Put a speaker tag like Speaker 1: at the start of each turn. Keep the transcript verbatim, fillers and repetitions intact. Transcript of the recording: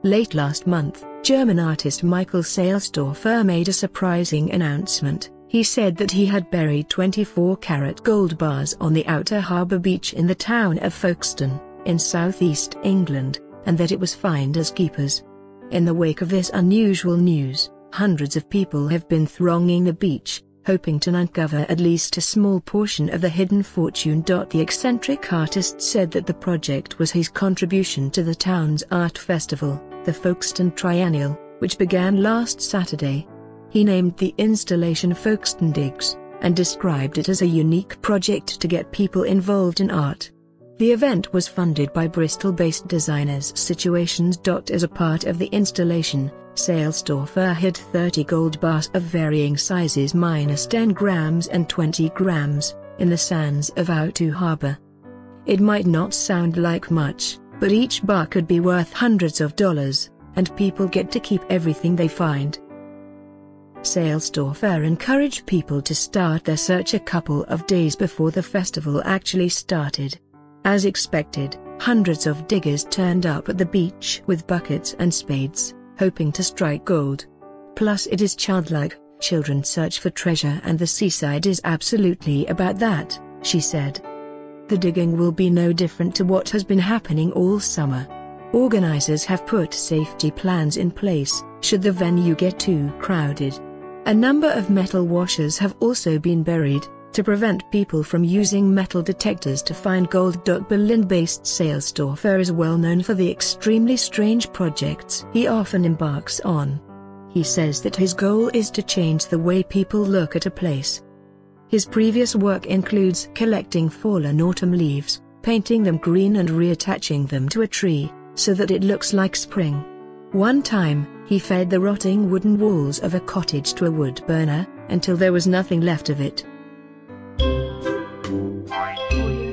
Speaker 1: Late last month, German artist Michael Sailstorfer made a surprising announcement. He said that he had buried twenty-four carat gold bars on the outer harbour beach in the town of Folkestone, in southeast England, and that it was fined as keepers. In the wake of this unusual news, hundreds of people have been thronging the beach, hoping to uncover at least a small portion of the hidden fortune. The eccentric artist said that the project was his contribution to the town's art festival, the Folkestone Triennial, which began last Saturday. He named the installation Folkestone Digs, and described it as a unique project to get people involved in art. The event was funded by Bristol-based designers Situations. As a part of the installation, Sailstorfer hid thirty gold bars of varying sizes minus ten grams and twenty grams, in the sands of outer harbour. It might not sound like much, but each bar could be worth hundreds of dollars, and people get to keep everything they find. Sailstorfer encouraged people to start their search a couple of days before the festival actually started. As expected, hundreds of diggers turned up at the beach with buckets and spades, hoping to strike gold. Plus, it is childlike, children search for treasure, and the seaside is absolutely about that, she said. The digging will be no different to what has been happening all summer. Organizers have put safety plans in place, should the venue get too crowded. A number of metal washers have also been buried, to prevent people from using metal detectors to find gold. Berlin-based Sailstorfer is well known for the extremely strange projects he often embarks on. He says that his goal is to change the way people look at a place. His previous work includes collecting fallen autumn leaves, painting them green and reattaching them to a tree, so that it looks like spring. One time, he fed the rotting wooden walls of a cottage to a wood burner, until there was nothing left of it. Oh, yeah.